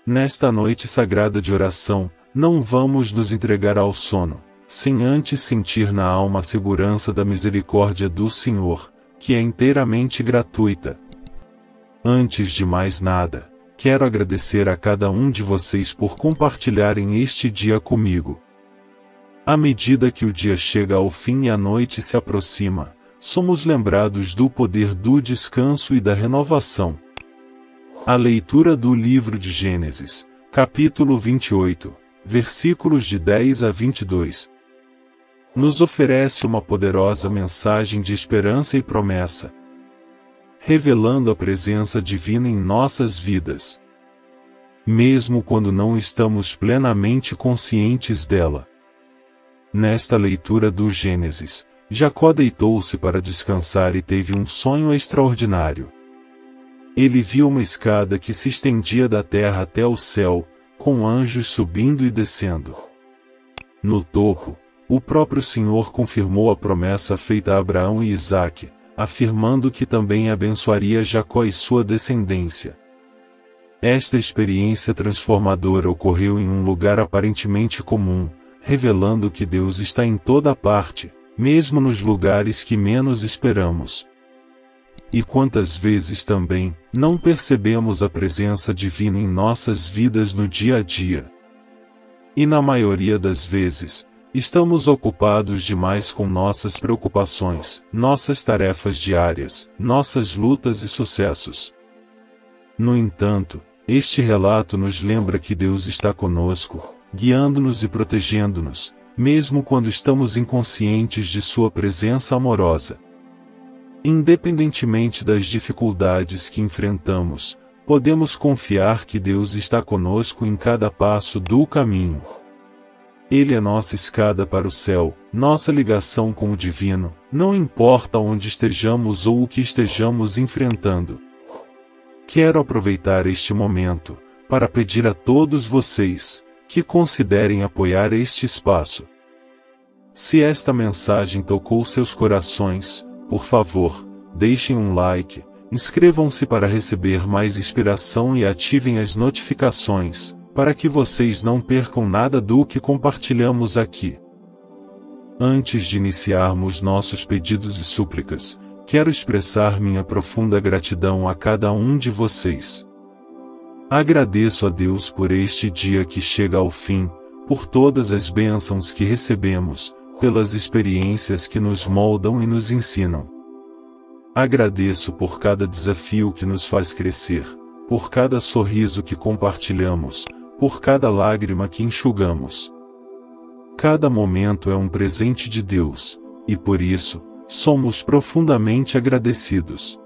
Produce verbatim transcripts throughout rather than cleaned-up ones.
Nesta noite sagrada de oração, não vamos nos entregar ao sono, sem antes sentir na alma a segurança da misericórdia do Senhor, que é inteiramente gratuita. Antes de mais nada, quero agradecer a cada um de vocês por compartilharem este dia comigo. À medida que o dia chega ao fim e a noite se aproxima, somos lembrados do poder do descanso e da renovação. A leitura do livro de Gênesis, capítulo vinte e oito, versículos de dez a vinte e dois, nos oferece uma poderosa mensagem de esperança e promessa, revelando a presença divina em nossas vidas, mesmo quando não estamos plenamente conscientes dela. Nesta leitura do Gênesis, Jacó deitou-se para descansar e teve um sonho extraordinário. Ele viu uma escada que se estendia da terra até o céu, com anjos subindo e descendo. No topo, o próprio Senhor confirmou a promessa feita a Abraão e Isaque, afirmando que também abençoaria Jacó e sua descendência. Esta experiência transformadora ocorreu em um lugar aparentemente comum, revelando que Deus está em toda parte, mesmo nos lugares que menos esperamos. E quantas vezes também não percebemos a presença divina em nossas vidas no dia a dia? E na maioria das vezes, estamos ocupados demais com nossas preocupações, nossas tarefas diárias, nossas lutas e sucessos. No entanto, este relato nos lembra que Deus está conosco, guiando-nos e protegendo-nos, mesmo quando estamos inconscientes de sua presença amorosa. Independentemente das dificuldades que enfrentamos, podemos confiar que Deus está conosco em cada passo do caminho. Ele é nossa escada para o céu, nossa ligação com o divino, não importa onde estejamos ou o que estejamos enfrentando. Quero aproveitar este momento para pedir a todos vocês que considerem apoiar este espaço. Se esta mensagem tocou seus corações, por favor, deixem um like, inscrevam-se para receber mais inspiração e ativem as notificações, para que vocês não percam nada do que compartilhamos aqui. Antes de iniciarmos nossos pedidos e súplicas, quero expressar minha profunda gratidão a cada um de vocês. Agradeço a Deus por este dia que chega ao fim, por todas as bênçãos que recebemos, pelas experiências que nos moldam e nos ensinam. Agradeço por cada desafio que nos faz crescer, por cada sorriso que compartilhamos, por cada lágrima que enxugamos. Cada momento é um presente de Deus, e por isso, somos profundamente agradecidos.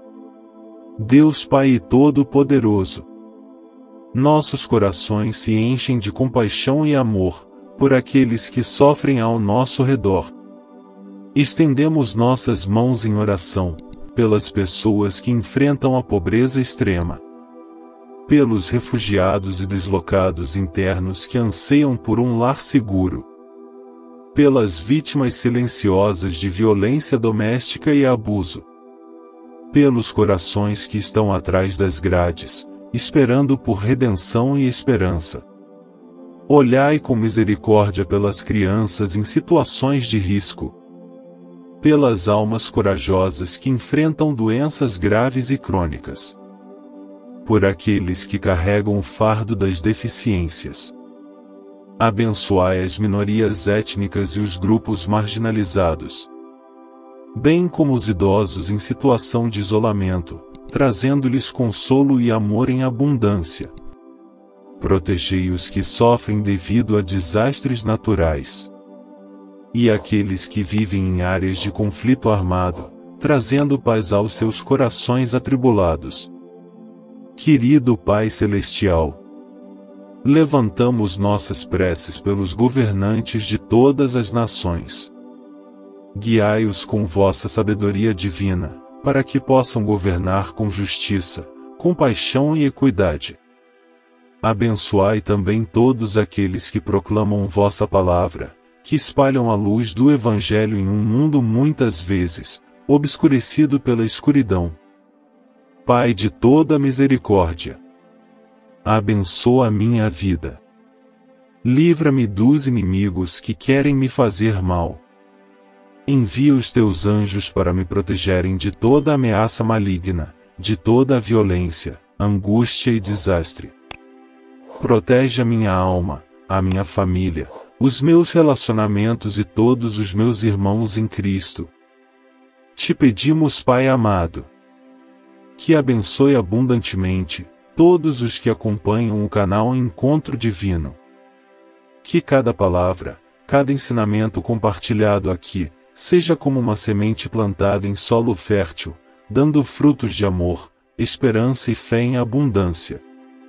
Deus Pai Todo-Poderoso, nossos corações se enchem de compaixão e amor por aqueles que sofrem ao nosso redor. Estendemos nossas mãos em oração pelas pessoas que enfrentam a pobreza extrema, pelos refugiados e deslocados internos que anseiam por um lar seguro, pelas vítimas silenciosas de violência doméstica e abuso, pelos corações que estão atrás das grades, esperando por redenção e esperança. Olhai com misericórdia pelas crianças em situações de risco, pelas almas corajosas que enfrentam doenças graves e crônicas, por aqueles que carregam o fardo das deficiências. Abençoai as minorias étnicas e os grupos marginalizados, bem como os idosos em situação de isolamento, trazendo-lhes consolo e amor em abundância. Protegei os que sofrem devido a desastres naturais, e aqueles que vivem em áreas de conflito armado, trazendo paz aos seus corações atribulados. Querido Pai Celestial, levantamos nossas preces pelos governantes de todas as nações. Guiai-os com vossa sabedoria divina, para que possam governar com justiça, compaixão e equidade. Abençoai também todos aqueles que proclamam vossa palavra, que espalham a luz do Evangelho em um mundo muitas vezes obscurecido pela escuridão. Pai de toda misericórdia, abençoa a minha vida. Livra-me dos inimigos que querem me fazer mal. Envia os teus anjos para me protegerem de toda ameaça maligna, de toda a violência, angústia e desastre. Protege a minha alma, a minha família, os meus relacionamentos e todos os meus irmãos em Cristo. Te pedimos, Pai amado, que abençoe abundantemente todos os que acompanham o canal Encontro Divino. Que cada palavra, cada ensinamento compartilhado aqui, seja como uma semente plantada em solo fértil, dando frutos de amor, esperança e fé em abundância.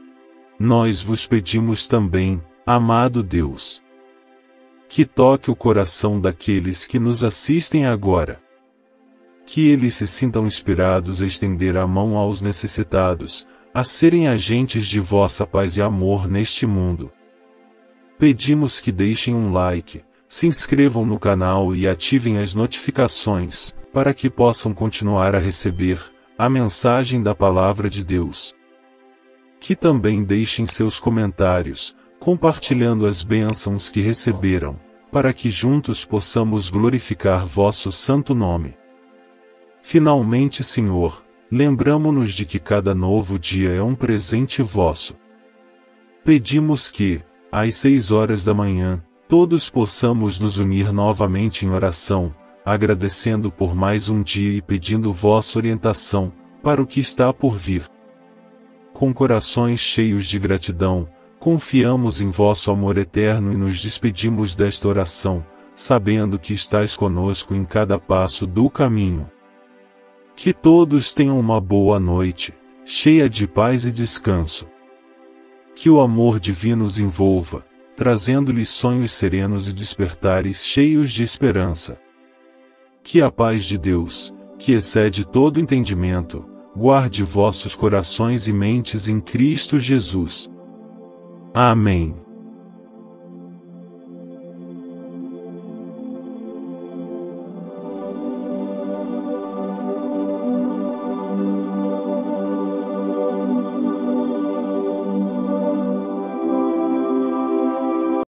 Nós vos pedimos também, amado Deus, que toque o coração daqueles que nos assistem agora. Que eles se sintam inspirados a estender a mão aos necessitados, a serem agentes de vossa paz e amor neste mundo. Pedimos que deixem um like, se inscrevam no canal e ativem as notificações, para que possam continuar a receber a mensagem da Palavra de Deus. Que também deixem seus comentários, compartilhando as bênçãos que receberam, para que juntos possamos glorificar vosso santo nome. Finalmente, Senhor, lembramo-nos de que cada novo dia é um presente vosso. Pedimos que, às seis horas da manhã, todos possamos nos unir novamente em oração, agradecendo por mais um dia e pedindo vossa orientação, para o que está por vir. Com corações cheios de gratidão, confiamos em vosso amor eterno e nos despedimos desta oração, sabendo que estais conosco em cada passo do caminho. Que todos tenham uma boa noite, cheia de paz e descanso. Que o amor divino os envolva, trazendo-lhes sonhos serenos e despertares cheios de esperança. Que a paz de Deus, que excede todo entendimento, guarde vossos corações e mentes em Cristo Jesus. Amém.